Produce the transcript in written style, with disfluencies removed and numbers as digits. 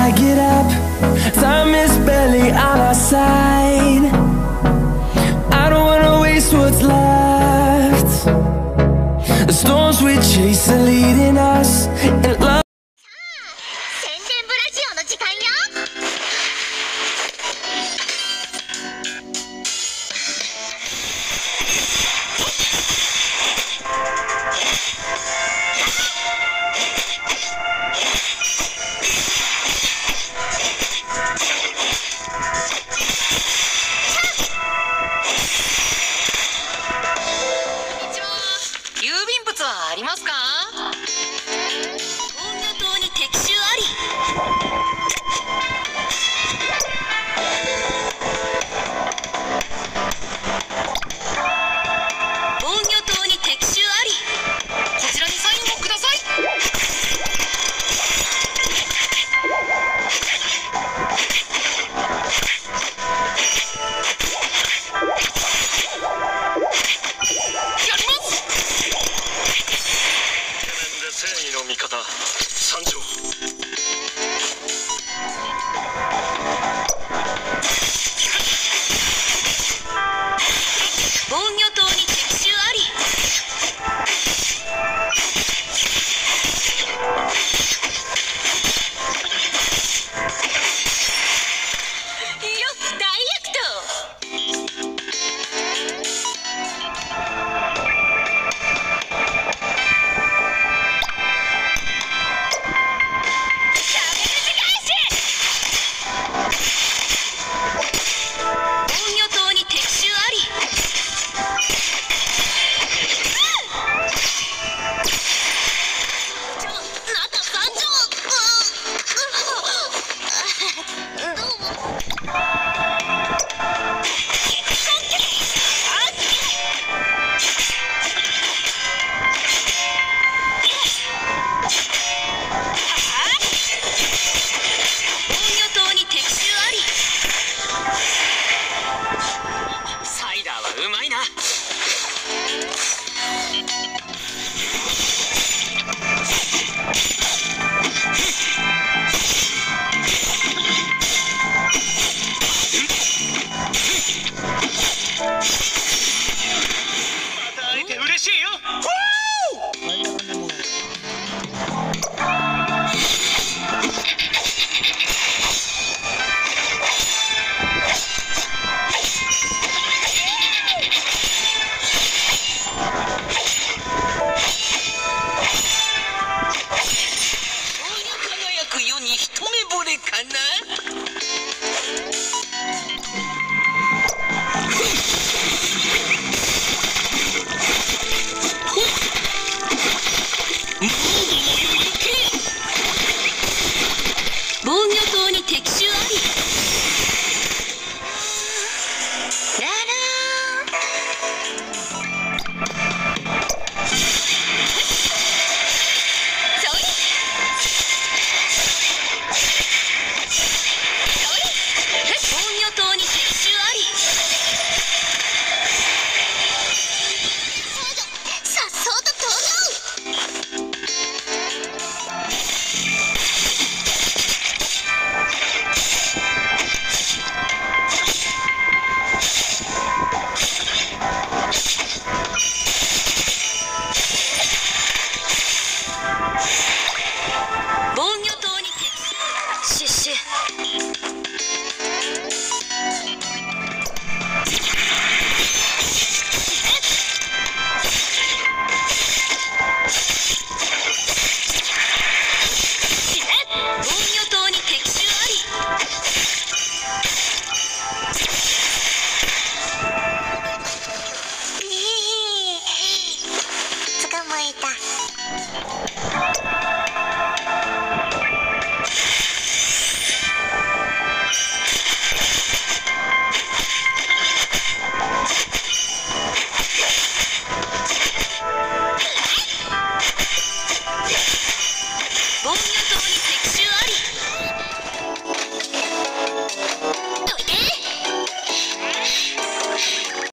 I get up, time is barely on our side. I don't wanna waste what's left. The storms we chase are leading us, and love. 宣伝ブラジオの時間よ。 郵便物はありますか？防御塔に敵襲あり。防御塔に敵襲あり。こちらにサインをください。やります。 正義の味方参上。 防御塔に敵襲あり。よっ、大躍動。防御塔に敵襲あり。中参上。どうも。防御塔に敵襲あり。サイダーはうまいな。 また会えて嬉しいよ。 輝く世に一目惚れかな。防御塔に敵襲あり。ララそれ防御塔に敵襲あり。 さっそうと登場。 防御塔に敵襲。シュッシュ。防御塔に敵襲あり。 捕まえた。防御塔に敵襲